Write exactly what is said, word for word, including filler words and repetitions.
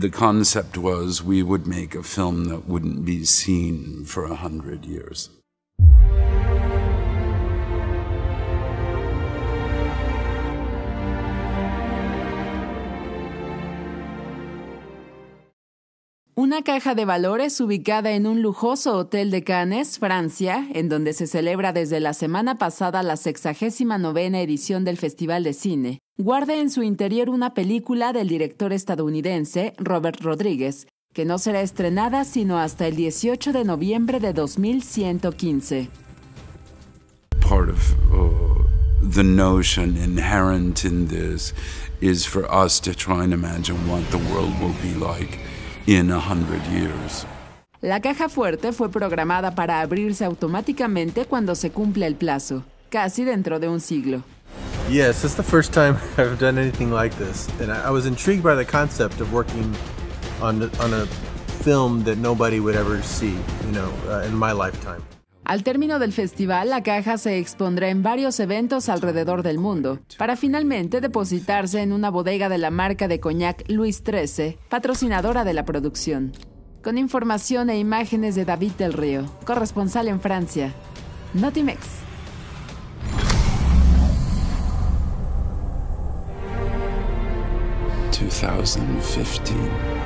The concept was we would make a film that wouldn't be seen for a hundred years. Una caja de valores ubicada en un lujoso hotel de Cannes, Francia, en donde se celebra desde la semana pasada la sexagésima novena edición del Festival de Cine, guarda en su interior una película del director estadounidense Robert Rodriguez, que no será estrenada sino hasta el dieciocho de noviembre de dos mil ciento quince. Part of uh, the notion inherent in this is for us to try and imagine what the world will be like in a hundred years. La caja fuerte fue programada para abrirse automáticamente cuando se cumple el plazo, casi dentro de un siglo. Yes, it's the first time I've done anything like this, and I, I was intrigued by the concept of working on on a film that nobody would ever see, you know, uh, in my lifetime. Al término del festival, la caja se expondrá en varios eventos alrededor del mundo, para finalmente depositarse en una bodega de la marca de coñac Louis trece, patrocinadora de la producción. Con información e imágenes de David del Río, corresponsal en Francia. Notimex. twenty fifteen